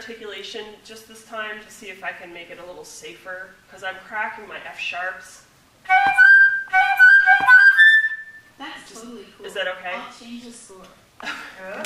articulation just this time to see if I can make it a little safer, because I'm cracking my F sharps. That's totally cool. Is that okay? I'll change the score. Good.